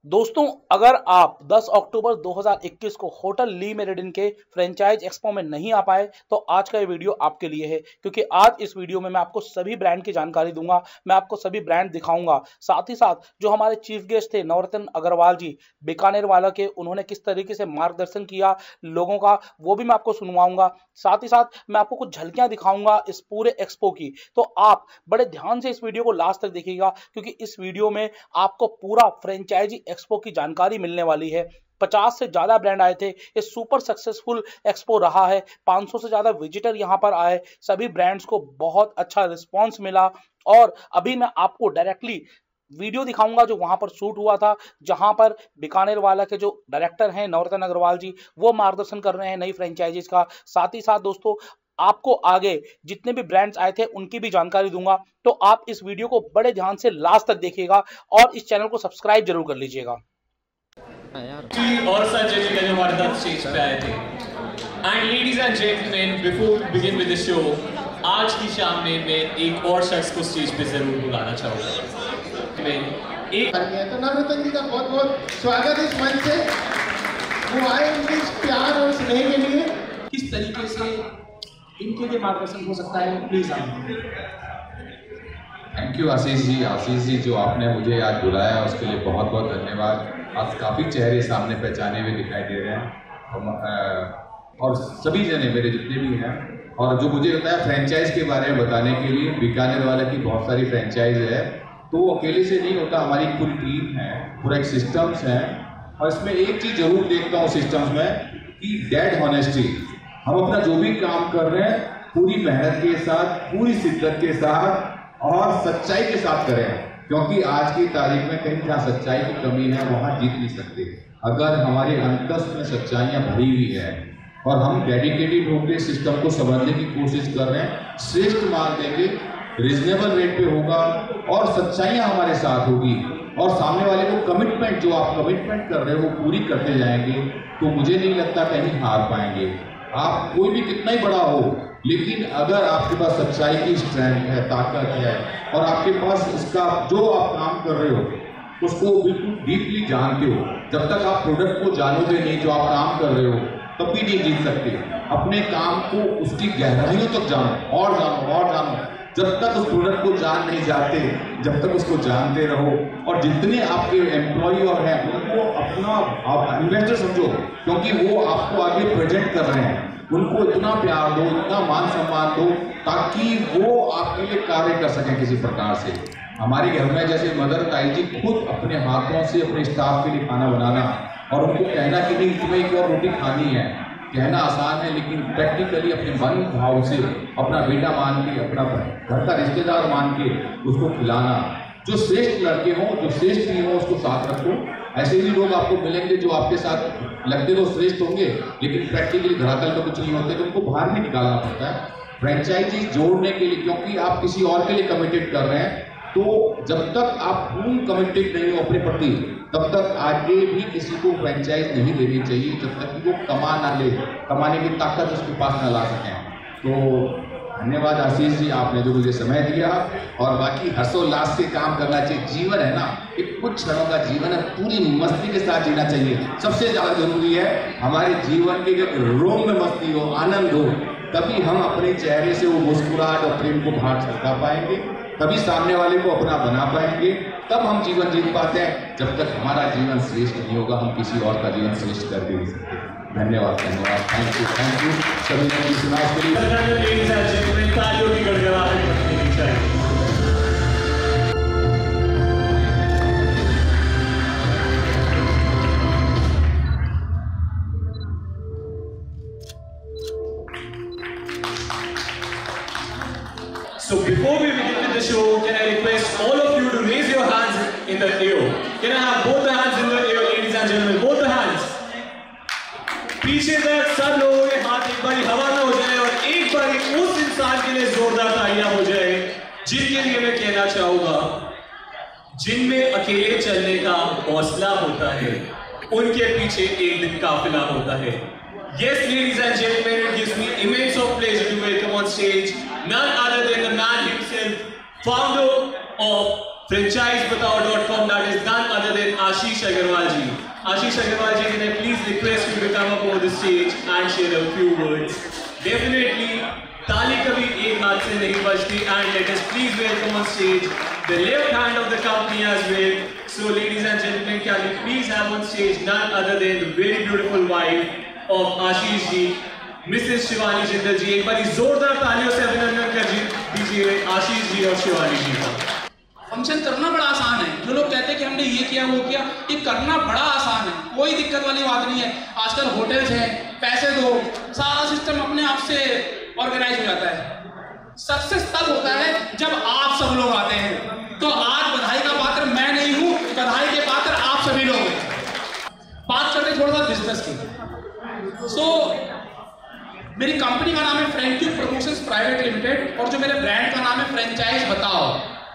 दोस्तों, अगर आप 10 अक्टूबर 2021 को होटल ली मेरिडियन के फ्रेंचाइज एक्सपो में नहीं आ पाए तो आज का ये वीडियो आपके लिए है, क्योंकि आज इस वीडियो में मैं आपको सभी ब्रांड की जानकारी दूंगा। मैं आपको सभी ब्रांड दिखाऊंगा। साथ ही साथ जो हमारे चीफ गेस्ट थे नवरत्न अग्रवाल जी बीकानेर वाला के, उन्होंने किस तरीके से मार्गदर्शन किया लोगों का, वो भी मैं आपको सुनवाऊंगा। साथ ही साथ मैं आपको कुछ झलकियां दिखाऊंगा इस पूरे एक्सपो की। तो आप बड़े ध्यान से इस वीडियो को लास्ट तक देखिएगा, क्योंकि इस वीडियो में आपको पूरा फ्रेंचाइजी एक्सपो की जानकारी मिलने वाली है। 50 से ज्यादा ब्रांड आए थे। ये सुपर सक्सेसफुल एक्सपो रहा है। 500 से ज्यादा विजिटर यहां पर आए। सभी ब्रांड्स को बहुत अच्छा रिस्पांस मिला। और अभी मैं आपको डायरेक्टली वीडियो दिखाऊंगा जो वहां पर शूट हुआ था, जहां पर बीकानेर वाला के जो डायरेक्टर हैं नवरत्न अग्रवाल जी, वो मार्गदर्शन कर रहे हैं नई फ्रेंचाइजीज का। साथ ही साथ दोस्तों, आपको आगे जितने भी ब्रांड्स आए थे उनकी भी जानकारी दूंगा। तो आप इस वीडियो को बड़े ध्यान से लास्ट तक देखिएगा और इस चैनल को सब्सक्राइब जरूर कर लीजिएगा। और सर जज जो हमारे साथ स्टेज पे आए थे। And ladies and gentleman, before begin with the show, आज की शाम में मैं एक और शख्स को स्टेज पे जरूर बुलाना चाहूंगा। तो नवरत्न जी का बहुत बहुत स्वागत इस मंच से। वो आए उनके प्यार और स्नेह के लिए। किस तरीके से इनके लिए मार्गदर्शन हो सकता है, प्लीज आप। थैंक यू आशीष जी जो आपने मुझे आज बुलाया उसके लिए बहुत बहुत धन्यवाद। आज काफ़ी चेहरे सामने पहचाने हुए दिखाई दे रहे हैं और सभी जने मेरे जितने भी हैं, और जो मुझे होता है फ्रेंचाइज के बारे में बताने के लिए। बीकानेर वाला की बहुत सारी फ्रेंचाइज है, तो वो अकेले से नहीं होता, हमारी पूरी टीम है, पूरा एक सिस्टम्स है। और इसमें एक चीज़ जरूर देखता हूँ सिस्टम्स में कि डेड हॉनेस्टी। हम अपना जो भी काम कर रहे हैं पूरी मेहनत के साथ, पूरी शिद्दत के साथ और सच्चाई के साथ करें, क्योंकि आज की तारीख में कहीं जहाँ सच्चाई की कमी है वहाँ जीत नहीं सकते। अगर हमारे अंतस में सच्चाइयाँ भरी हुई है और हम डेडिकेटेड होकर सिस्टम को समझने की कोशिश कर रहे हैं, श्रेष्ठ माल देंगे, रिजनेबल रेट पे होगा और सच्चाइयाँ हमारे साथ होगी और सामने वाले को कमिटमेंट, जो आप कमिटमेंट कर रहे हो वो पूरी करते जाएंगे, तो मुझे नहीं लगता कहीं हार पाएंगे। आप कोई भी कितना ही बड़ा हो, लेकिन अगर आपके पास सच्चाई की स्ट्रेंथ है, ताकत है और आपके पास इसका जो आप काम कर रहे हो उसको बिल्कुल डीपली जानते हो, जब तक आप प्रोडक्ट को जानोगे नहीं जो आप काम कर रहे हो तब भी नहीं जीत सकते। अपने काम को उसकी गहराइयों तक जानो और जानो और जानो। जब तक उस प्रोडक्ट को जान नहीं जाते, जब तक उसको जानते रहो। और जितने आपके एम्प्लॉय और हैं उनको अपना आप इन्वेस्टर समझो, क्योंकि वो आपको आगे प्रेजेंट कर रहे हैं। उनको इतना प्यार दो, इतना मान सम्मान दो, ताकि वो आपके लिए कार्य कर सकें किसी प्रकार से। हमारे घर में जैसे मदर ताई जी खुद अपने हाथों से अपने स्टाफ के लिए खाना बनाना और उनको कहना कि नहीं तुम्हें एक और रोटी खानी है, कहना आसान है, लेकिन प्रैक्टिकली अपने मन भाव से अपना बेटा मान के, अपना घर का रिश्तेदार मान के उसको खिलाना। जो श्रेष्ठ लड़के हों, जो श्रेष्ठ टीम हो, उसको साथ रखो। ऐसे भी लोग आपको मिलेंगे जो आपके साथ लगते तो श्रेष्ठ होंगे, लेकिन प्रैक्टिकली धरातल पर कुछ नहीं होते, तो उनको बाहर भी निकालना पड़ता है फ्रेंचाइजी जोड़ने के लिए, क्योंकि आप किसी और के लिए कमिटेड कर रहे हैं। तो जब तक आप पूर्ण कमिटेड नहीं हो अपने प्रति, तब तक आगे भी किसी को फ्रेंचाइज नहीं देनी चाहिए, जब तक कि वो कमा ना ले, कमाने की ताकत उसके पास ना ला सकें। तो धन्यवाद आशीष जी, आपने जो मुझे समय दिया। और बाकी हर्षोल्लास से काम करना चाहिए। जीवन है ना, एक कुछ क्षणों का जीवन है, पूरी मस्ती के साथ जीना चाहिए। सबसे ज़्यादा जरूरी है हमारे जीवन के रोम में मस्ती हो, आनंद हो, तभी हम अपने चेहरे से वो मुस्कुराहट और प्रेम को बाहर छलका पाएंगे, तभी सामने वाले को अपना बना पाएंगे, तब हम जीवन जीत पाते हैं। जब तक हमारा जीवन श्रेष्ठ नहीं होगा, हम किसी और का जीवन श्रेष्ठ कर भी नहीं सकते। धन्यवाद धन्यवाद, थैंक यू सभी ने सुना के लिए। So before we begin with the show, can I request all of you to raise your hands in the air? Can I have both the hands in the air, ladies and gentlemen? Both the hands. पीछे तक सब लोगों के हाथ एक बारी हवा में हो जाए और एक बारी उस इंसान के लिए जोरदार तालियां हो जाए जिनके लिए मैं कहना चाहूंगा, जिनमें अकेले चलने का हौसला होता है, उनके पीछे एक दिन काफिला होता है। Yes, ladies and gentlemen, it gives me immense of pleasure to welcome on stage none other than the man himself, founder of franchisebatao.com, that is none other than Ashish Agarwal ji. Ashish Agarwal ji, can I please request you to come up over the stage and share a few words? Definitely, ताली कभी एक हाथ से नहीं बजती, and let us please welcome on stage the left hand of the company as well. So ladies and gentlemen, can you please have on stage none other than the very beautiful wife of Ashish ji, Mrs. Shivani Jindal ji. एक बार जोरदार तालियों से अभिनंदन कर दीजिए आशीष जी और शिवानी जी का। Function करना बड़ा आसान है। जो लोग कहते हैं कि हमने ये किया वो किया, ये करना बड़ा आसान है, कोई दिक्कत वाली बात नहीं है। आजकल होटल्स हैं, पैसे दो, सारा सिस्टम अपने आप से ऑर्गेनाइज हो जाता है। सक्सेस तब होता है जब आप सब लोग आते हैं। तो आज बधाई का पात्र मैं नहीं हूं, बधाई के पात्र आप सभी लोग हैं। बात करते थोड़ा सा बिजनेस की। मेरी कंपनी का नाम है फ्रेंक्यू प्रमोशंस प्राइवेट लिमिटेड और जो मेरे ब्रांड का नाम है फ्रेंचाइज बताओ।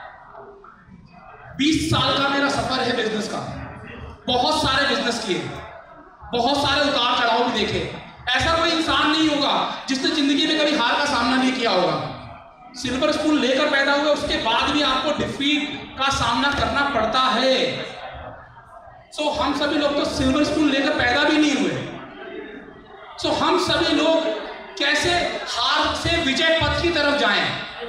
20 साल का मेरा सफर है बिजनेस का। बहुत सारे बिजनेस किए, बहुत सारे उतार चढ़ाव भी देखे। ऐसा कोई इंसान नहीं होगा जिसने जिंदगी में कभी हार का सामना नहीं किया होगा। सिल्वर स्पून लेकर पैदा हुए, उसके बाद भी आपको डिफीट का सामना करना पड़ता है। सो हम सभी लोग तो सिल्वर स्पून लेकर पैदा भी नहीं हुए। सो हम सभी लोग कैसे हार से विजय पथ की तरफ जाएं।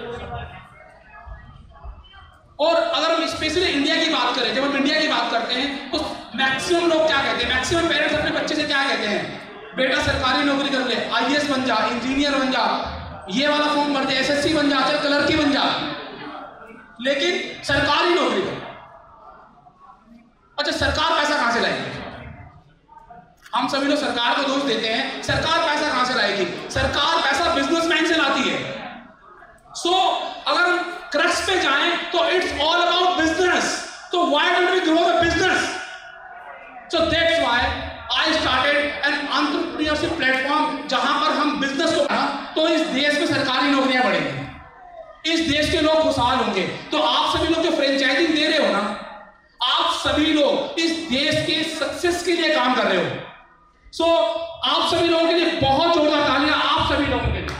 और अगर हम स्पेशली इंडिया की बात करें, जब हम इंडिया की बात करते हैं तो मैक्सिमम लोग क्या कहते हैं, मैक्सिमम पेरेंट्स अपने बच्चे से क्या कहते हैं, बेटा सरकारी नौकरी कर ले, आईएएस बन जा, इंजीनियर बन जा, ये वाला फॉर्म भर दे, एसएससी बन जा, चल क्लर्की बन जा, लेकिन सरकारी नौकरी कर। अच्छा, सरकार पैसा कहां से लाएगी? हम सभी लोग सरकार को दोष देते हैं। सरकार पैसा कहां से लाएगी? सरकार पैसा बिजनेसमैन से लाती है। सो अगर हम क्रक्स पे जाएं तो इट्स ऑल अबाउट बिजनेस। तो why don't we grow the business? So that's why I started an entrepreneurship platform जहां पर हम बिजनेस को बढ़ा तो इस देश में सरकारी नौकरियां बढ़ेंगी, इस देश के लोग खुशहाल होंगे। तो आप सभी लोग जो फ्रेंचाइजिंग दे रहे हो ना, आप सभी लोग इस देश के सक्सेस के लिए काम कर रहे हो। सो आप सभी लोगों के लिए बहुत जोरदार तालियां आप सभी लोगों के लिए।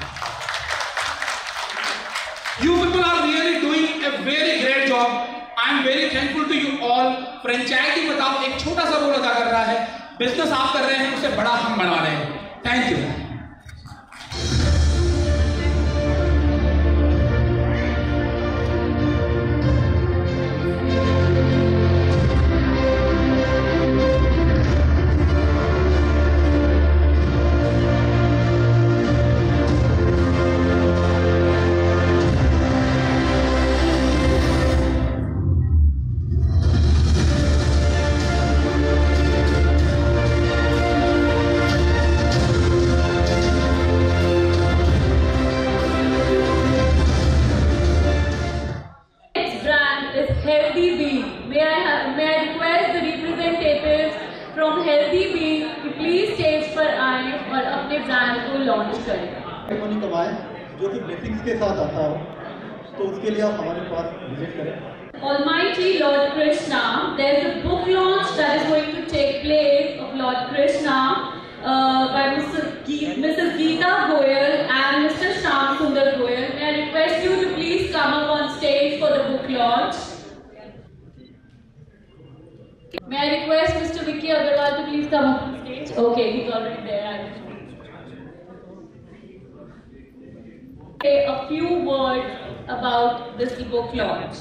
You people are really doing a very great job. I am very thankful to you all. Franchisee बताओ एक छोटा सा रोल अदा कर रहा है। बिजनेस आप कर रहे हैं, उसे बड़ा हम बना रहे हैं। Thank you. जो कि ब्लेसिंग्स के साथ आता हो, तो उसके लिए आप हमारे पास विजिट करें। Almighty Lord Krishna, there is a book launch that is going to take place of Lord Krishna by Mrs. Geeta Goyal and Mr. Shyam Sundar Goyal. May I request you to please come up on stage for the book launch. May I request Mr. Vicky Agarwal to please come up on stage? Okay, he's already there. Say a few words about this book launch.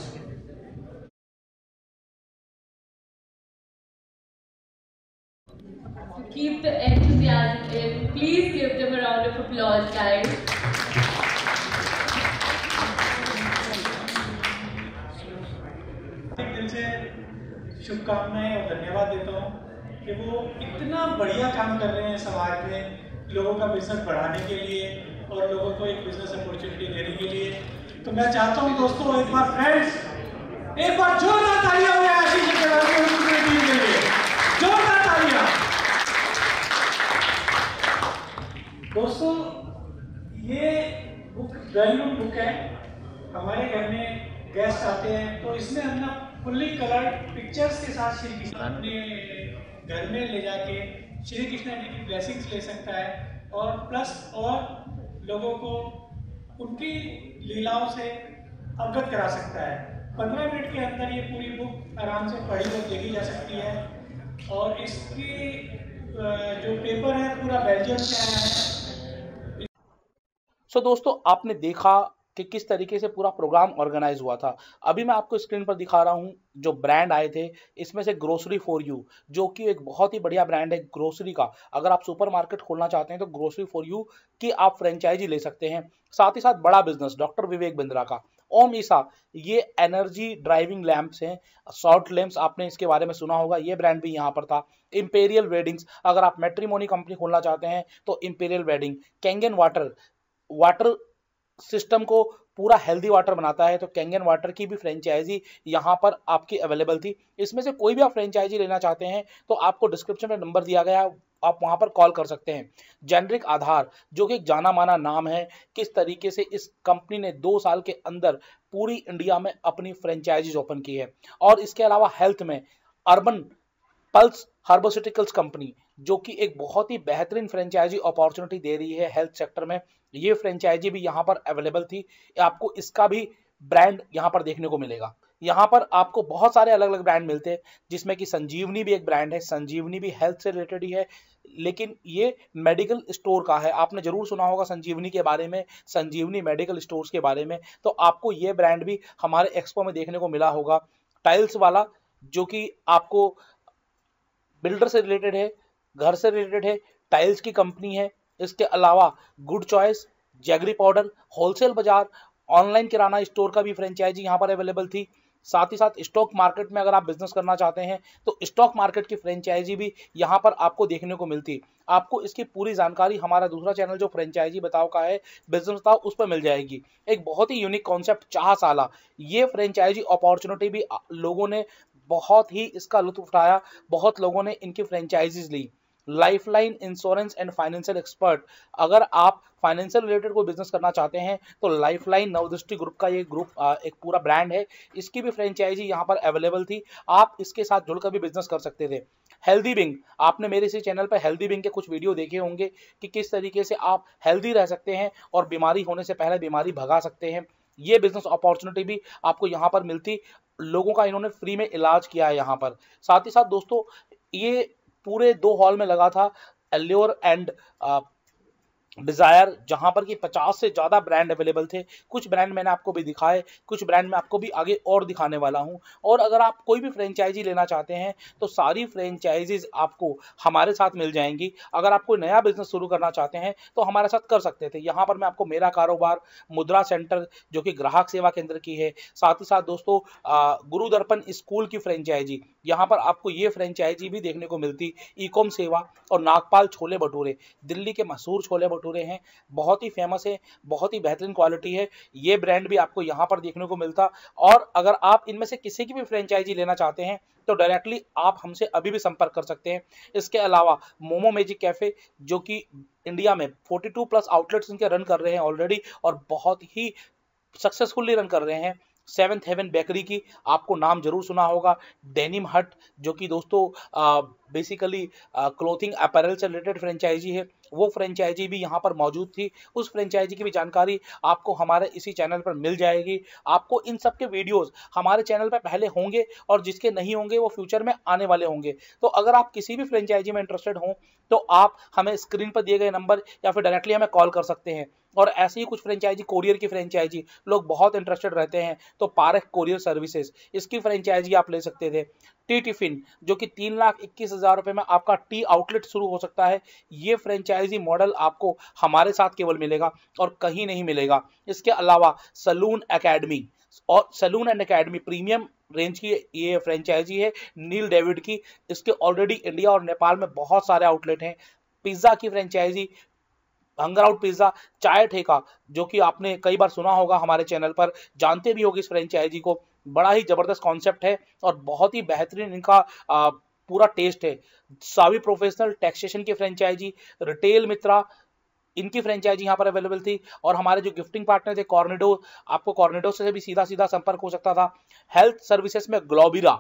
To keep the enthusiasm in, please give them a round of applause, guys. दिल से शुभकामनाएं और धन्यवाद देता हूँ कि वो इतना बढ़िया काम कर रहे हैं समाज में, लोगों का बिजनेस बढ़ाने के लिए और लोगों को एक बिजनेस अपॉर्चुनिटी देने के लिए। तो मैं चाहता हूं दोस्तों, एक बार फ्रेंड्स, एक बार जोरदार तालियां हो आशीष जी के लिए, जोरदार तालियां। दोस्तों, ये बुक वैल्यूम बुक है। हमारे घर में गेस्ट आते हैं तो इसमें हम ना फुल्ली कलर्ड पिक्चर्स के साथ श्री कृष्ण अपने घर में ले जाके श्री कृष्ण जी की ब्लेसिंग्स ले सकता है और प्लस और लोगों को उनकी लीलाओं से अवगत करा सकता है। 15 मिनट के अंदर ये पूरी बुक आराम से पढ़ी और देखी जा सकती है। और इसकी जो पेपर है पूरा बेल्जियम से आया है। सो दोस्तों, आपने देखा कि किस तरीके से पूरा प्रोग्राम ऑर्गेनाइज हुआ था। अभी मैं आपको स्क्रीन पर दिखा रहा हूं जो ब्रांड आए थे, इसमें से ग्रोसरी फॉर यू, जो कि एक बहुत ही बढ़िया ब्रांड है ग्रोसरी का। अगर आप सुपरमार्केट खोलना चाहते हैं तो ग्रोसरी फॉर यू की आप फ्रेंचाइजी ले सकते हैं। साथ ही साथ बड़ा बिजनेस डॉक्टर विवेक बिंद्रा का ओम ईसा, ये एनर्जी ड्राइविंग लैंप्स हैं, शॉर्ट लैंप्स, आपने इसके बारे में सुना होगा, ये ब्रांड भी यहाँ पर था। इंपेरियल वेडिंग्स, अगर आप मैट्रिमोनी कंपनी खोलना चाहते हैं तो imperial wedding. Kangen water, water system को पूरा हेल्दी वाटर बनाता है, तो कैंगन वाटर की भी फ्रेंचाइजी यहाँ पर आपकी अवेलेबल थी। इसमें से कोई भी आप फ्रेंचाइजी लेना चाहते हैं तो आपको डिस्क्रिप्शन में नंबर दिया गया है, आप वहां पर कॉल कर सकते हैं। जेनरिक आधार, जो कि एक जाना माना नाम है, किस तरीके से इस कंपनी ने 2 साल के अंदर पूरी इंडिया में अपनी फ्रेंचाइजीज ओपन की है। और इसके अलावा हेल्थ में अर्बन पल्स हार्बोसिटिकल्स कंपनी, जो कि एक बहुत ही बेहतरीन फ्रेंचाइजी अपॉर्चुनिटी दे रही है हेल्थ सेक्टर में, ये फ्रेंचाइजी भी यहाँ पर अवेलेबल थी। आपको इसका भी ब्रांड यहाँ पर देखने को मिलेगा। यहाँ पर आपको बहुत सारे अलग अलग ब्रांड मिलते हैं, जिसमें कि संजीवनी भी एक ब्रांड है। संजीवनी भी हेल्थ से रिलेटेड ही है, लेकिन ये मेडिकल स्टोर का है। आपने जरूर सुना होगा संजीवनी के बारे में, संजीवनी मेडिकल स्टोर्स के बारे में, तो आपको ये ब्रांड भी हमारे एक्सपो में देखने को मिला होगा। टाइल्स वाला, जो कि आपको बिल्डर से रिलेटेड है, घर से रिलेटेड है, टाइल्स की कंपनी है। इसके अलावा good choice, jaggery powder, wholesale बाजार, ऑनलाइन किराना स्टोर का भी फ्रेंचाइजी यहाँ पर अवेलेबल थी। साथ ही साथ स्टॉक मार्केट में अगर आप बिजनेस करना चाहते हैं तो स्टॉक मार्केट की फ्रेंचाइजी भी यहाँ पर आपको देखने को मिलती। आपको इसकी पूरी जानकारी हमारा दूसरा चैनल जो फ्रेंचाइजी बताओ का है, बिजनेस बताओ, उस पर मिल जाएगी। एक बहुत ही यूनिक कॉन्सेप्ट चाह साला, ये फ्रेंचाइजी अपॉर्चुनिटी भी लोगों ने बहुत ही इसका लुत्फ उठाया, बहुत लोगों ने इनकी फ्रेंचाइजीज ली। Lifeline insurance and financial expert, अगर आप फाइनेंशियल रिलेटेड कोई बिजनेस करना चाहते हैं तो लाइफलाइन नवदृष्टि ग्रुप का ये ग्रुप एक पूरा ब्रांड है, इसकी भी फ्रेंचाइजी यहाँ पर अवेलेबल थी, आप इसके साथ जुड़कर भी बिजनेस कर सकते थे। हेल्दी बिंग, आपने मेरे इसी चैनल पर हेल्दी बिंग के कुछ वीडियो देखे होंगे कि किस तरीके से आप हेल्दी रह सकते हैं और बीमारी होने से पहले बीमारी भगा सकते हैं। ये बिजनेस अपॉर्चुनिटी भी आपको यहाँ पर मिलती, लोगों का इन्होंने फ्री में इलाज किया है यहाँ पर। साथ ही साथ दोस्तों, ये पूरे 2 हॉल में लगा था एल्योर एंड डिजायर, जहां पर कि 50 से ज्यादा ब्रांड अवेलेबल थे। कुछ ब्रांड मैंने आपको भी दिखाए, कुछ ब्रांड मैं आपको भी आगे और दिखाने वाला हूं। और अगर आप कोई भी फ्रेंचाइजी लेना चाहते हैं तो सारी फ्रेंचाइजीज आपको हमारे साथ मिल जाएंगी। अगर आप कोई नया बिजनेस शुरू करना चाहते हैं तो हमारे साथ कर सकते थे। यहाँ पर मैं आपको मेरा कारोबार, मुद्रा सेंटर जो कि ग्राहक सेवा केंद्र की है, साथ ही साथ दोस्तों गुरु दर्पण स्कूल की फ्रेंचाइजी, यहाँ पर आपको ये फ्रेंचाइजी भी देखने को मिलती। ईकॉम सेवा और नागपाल छोले भटूरे, दिल्ली के मशहूर छोले भटूरे हैं, बहुत ही फेमस है, बहुत ही बेहतरीन क्वालिटी है, ये ब्रांड भी आपको यहाँ पर देखने को मिलता। और अगर आप इनमें से किसी की भी फ्रेंचाइजी लेना चाहते हैं तो डायरेक्टली आप हमसे अभी भी संपर्क कर सकते हैं। इसके अलावा मोमो मैजिक कैफे, जो कि इंडिया में 42+ आउटलेट्स इनके रन कर रहे हैं ऑलरेडी और बहुत ही सक्सेसफुली रन कर रहे हैं। 7th हेवन बेकरी की आपको नाम जरूर सुना होगा। डेनिम हट, जो कि दोस्तों बेसिकली क्लोथिंग अपैरल से रिलेटेड फ्रेंचाइजी है, वो फ्रेंचाइजी भी यहाँ पर मौजूद थी। उस फ्रेंचाइजी की भी जानकारी आपको हमारे इसी चैनल पर मिल जाएगी। आपको इन सब के वीडियोस हमारे चैनल पर पहले होंगे और जिसके नहीं होंगे वो फ्यूचर में आने वाले होंगे। तो अगर आप किसी भी फ्रेंचाइजी में इंटरेस्टेड हो तो आप हमें स्क्रीन पर दिए गए नंबर या फिर डायरेक्टली हमें कॉल कर सकते हैं। और ऐसे ही कुछ फ्रेंचाइजी, कोरियर की फ्रेंचाइजी लोग बहुत इंटरेस्टेड रहते हैं तो पारख कोरियर सर्विसेज, इसकी फ्रेंचाइजी आप ले सकते थे। टी टिफिन, जो कि 3,21,000 रुपए में आपका टी आउटलेट शुरू हो सकता है, ये फ्रेंचाइजी मॉडल आपको हमारे साथ केवल मिलेगा और कहीं नहीं मिलेगा। इसके अलावा सलून एकेडमी और salon and academy premium range की ये फ्रेंचाइजी है नील डेविड की, इसके ऑलरेडी इंडिया और नेपाल में बहुत सारे आउटलेट हैं। पिज्जा की फ्रेंचाइजी हंगर आउट पिज्जा, चाय ठेका, जो कि आपने कई बार सुना होगा हमारे चैनल पर, जानते भी होगी इस फ्रेंचाइजी को, बड़ा ही जबरदस्त कॉन्सेप्ट है और बहुत ही बेहतरीन इनका पूरा टेस्ट है। सावी प्रोफेशनल टैक्सेशन की फ्रेंचाइजी, रिटेल मित्रा, इनकी फ्रेंचाइजी यहाँ पर अवेलेबल थी। और हमारे जो गिफ्टिंग पार्टनर थे कॉर्नेडो, आपको कॉर्नेडो से भी सीधा सीधा संपर्क हो सकता था। हेल्थ सर्विसेज में ग्लोबिरा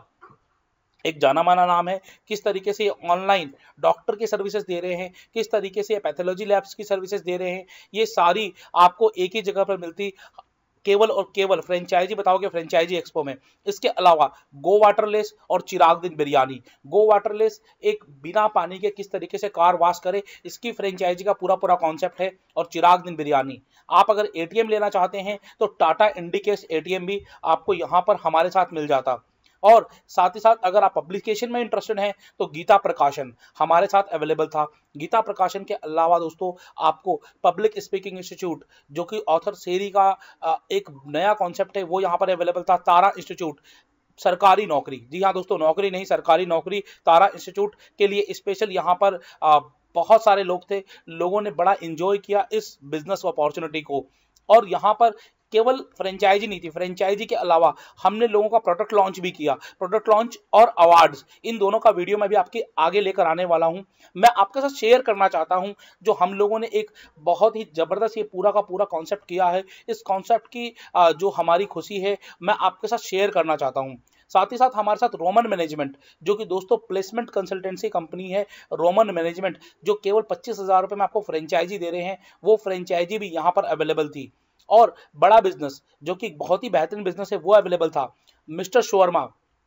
एक जाना माना नाम है, किस तरीके से ऑनलाइन डॉक्टर की सर्विसेज दे रहे हैं, किस तरीके से पैथोलॉजी लैब्स की सर्विसेज दे रहे हैं, ये सारी आपको एक ही जगह पर मिलती। केवल और केवल फ्रेंचाइजी बताओगे फ्रेंचाइजी एक्सपो में। इसके अलावा गो वाटरलेस और चिराग दिन बिरयानी। गो वाटरलेस एक बिना पानी के किस तरीके से कार वॉश करे, इसकी फ्रेंचाइजी का पूरा कॉन्सेप्ट है। और चिराग दिन बिरयानी, आप अगर एटीएम लेना चाहते हैं तो टाटा इंडिकेस एटीएम भी आपको यहाँ पर हमारे साथ मिल जाता। और साथ ही साथ अगर आप पब्लिकेशन में इंटरेस्टेड हैं तो गीता प्रकाशन हमारे साथ अवेलेबल था। गीता प्रकाशन के अलावा दोस्तों आपको पब्लिक स्पीकिंग इंस्टीट्यूट, जो कि ऑथर सेरी का एक नया कॉन्सेप्ट है, वो यहाँ पर अवेलेबल था। तारा इंस्टीट्यूट सरकारी नौकरी, जी हाँ दोस्तों, नौकरी नहीं सरकारी नौकरी, तारा इंस्टीट्यूट के लिए स्पेशल यहाँ पर बहुत सारे लोग थे। लोगों ने बड़ा एंजॉय किया इस बिजनेस अपॉर्चुनिटी को। और यहाँ पर केवल फ्रेंचाइजी नहीं थी, फ्रेंचाइजी के अलावा हमने लोगों का प्रोडक्ट लॉन्च भी किया। प्रोडक्ट लॉन्च और अवार्ड्स, इन दोनों का वीडियो मैं भी आपके आगे लेकर आने वाला हूं। मैं आपके साथ शेयर करना चाहता हूं जो हम लोगों ने एक बहुत ही जबरदस्त ये पूरा का पूरा कॉन्सेप्ट किया है। इस कॉन्सेप्ट की जो हमारी खुशी है मैं आपके साथ शेयर करना चाहता हूं। साथ ही साथ हमारे साथ रोमन मैनेजमेंट, जो कि दोस्तों प्लेसमेंट कंसल्टेंसी कंपनी है रोमन मैनेजमेंट, जो केवल 25,000 रुपये में आपको फ्रेंचाइजी दे रहे हैं, वो फ्रेंचाइजी भी यहाँ पर अवेलेबल थी। और बड़ा बिजनेस जो कि बहुत ही बेहतरीन बिजनेस है वो अवेलेबल था। Mister shawarma,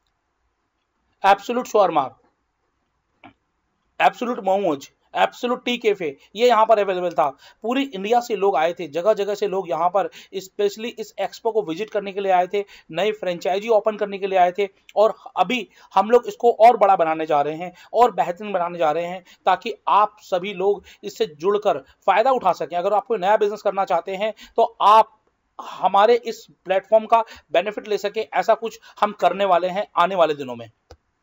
absolute shawarma, absolute momos, absolute tea cafe, ये यहाँ पर अवेलेबल था। पूरी इंडिया से लोग आए थे, जगह जगह से लोग यहाँ पर स्पेशली इस एक्सपो को विजिट करने के लिए आए थे, नई फ्रेंचाइजी ओपन करने के लिए आए थे। और अभी हम लोग इसको और बड़ा बनाने जा रहे हैं और बेहतरीन बनाने जा रहे हैं, ताकि आप सभी लोग इससे जुड़कर फायदा उठा सकें। अगर आप कोई नया बिजनेस करना चाहते हैं तो आप हमारे इस प्लेटफॉर्म का बेनिफिट ले सकें, ऐसा कुछ हम करने वाले हैं आने वाले दिनों में।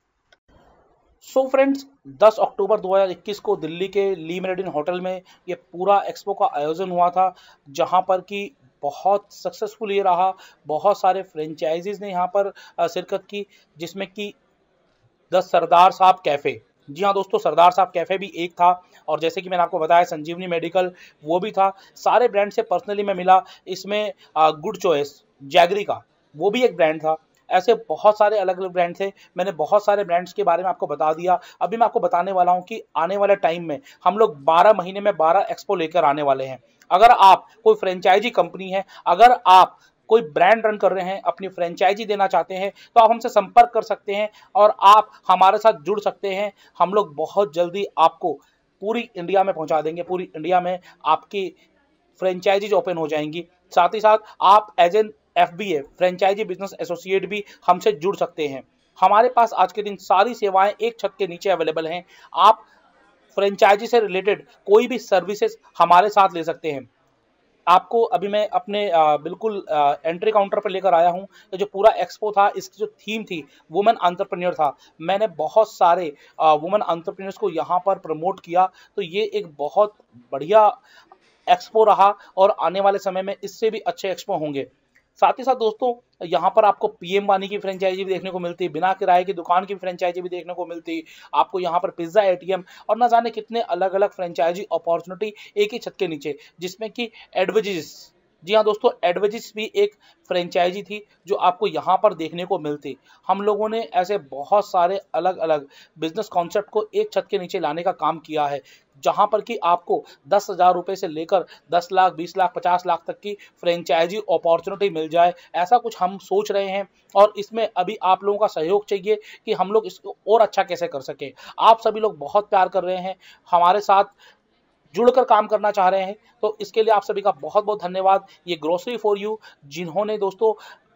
सो फ्रेंड्स, 10 अक्टूबर 2021 को दिल्ली के ली मेरिडियन होटल में ये पूरा एक्सपो का आयोजन हुआ था, जहां पर कि बहुत सक्सेसफुल ये रहा। बहुत सारे फ्रेंचाइजीज ने यहाँ पर शिरकत की, जिसमें कि द सरदार साहब कैफ़े, जी हाँ दोस्तों, सरदार साहब कैफ़े भी एक था। और जैसे कि मैंने आपको बताया संजीवनी मेडिकल, वो भी था। सारे ब्रांड से पर्सनली मैं मिला। इसमें गुड चॉइस जैगरी का, वो भी एक ब्रांड था। ऐसे बहुत सारे अलग अलग ब्रांड थे। मैंने बहुत सारे ब्रांड्स के बारे में आपको बता दिया। अभी मैं आपको बताने वाला हूं कि आने वाले टाइम में हम लोग 12 महीने में 12 एक्सपो लेकर आने वाले हैं। अगर आप कोई फ्रेंचाइजी कंपनी है, अगर आप कोई ब्रांड रन कर रहे हैं, अपनी फ्रेंचाइजी देना चाहते हैं, तो आप हमसे संपर्क कर सकते हैं और आप हमारे साथ जुड़ सकते हैं। हम लोग बहुत जल्दी आपको पूरी इंडिया में पहुंचा देंगे। पूरी इंडिया में आपकी फ्रेंचाइजीज ओपन हो जाएंगी। साथ ही साथ आप as an FBA franchise business associate भी हमसे जुड़ सकते हैं। हमारे पास आज के दिन सारी सेवाएं एक छत के नीचे अवेलेबल हैं। आप फ्रेंचाइजी से रिलेटेड कोई भी सर्विसेज हमारे साथ ले सकते हैं। आपको अभी मैं अपने बिल्कुल एंट्री काउंटर पर लेकर आया हूं। तो जो पूरा एक्सपो था, इसकी जो थीम थी वुमेन एंटरप्रेन्योर था। मैंने बहुत सारे वुमेन एंटरप्रेन्योर्स को यहाँ पर प्रमोट किया। तो ये एक बहुत बढ़िया एक्सपो रहा और आने वाले समय में इससे भी अच्छे एक्सपो होंगे। साथ ही साथ दोस्तों, यहाँ पर आपको PM वानी की फ्रेंचाइजी भी देखने को मिलती, बिना किराए की दुकान की फ्रेंचाइजी भी देखने को मिलती, आपको यहाँ पर पिज्जा ATM और न जाने कितने अलग अलग फ्रेंचाइजी अपॉर्चुनिटी एक ही छत के नीचे, जिसमें कि एडवेजिस, जी हाँ दोस्तों, एडवेजिस भी एक फ्रेंचाइजी थी जो आपको यहाँ पर देखने को मिलती। हम लोगों ने ऐसे बहुत सारे अलग अलग बिजनेस कॉन्सेप्ट को एक छत के नीचे लाने का काम किया है, जहाँ पर कि आपको 10,000 रुपये से लेकर 10 लाख, 20 लाख, 50 लाख तक की फ्रेंचाइजी अपॉर्चुनिटी मिल जाए, ऐसा कुछ हम सोच रहे हैं। और इसमें अभी आप लोगों का सहयोग चाहिए कि हम लोग इसको और अच्छा कैसे कर सकें। आप सभी लोग बहुत प्यार कर रहे हैं, हमारे साथ जुड़कर काम करना चाह रहे हैं, तो इसके लिए आप सभी का बहुत बहुत धन्यवाद। ये ग्रोसरी फॉर यू, जिन्होंने दोस्तों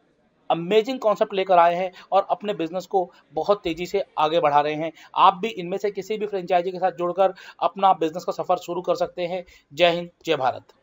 अमेजिंग कॉन्सेप्ट लेकर आए हैं और अपने बिजनेस को बहुत तेजी से आगे बढ़ा रहे हैं। आप भी इनमें से किसी भी फ्रेंचाइजी के साथ जुड़कर अपना बिजनेस का सफर शुरू कर सकते हैं। जय हिंद, जय भारत।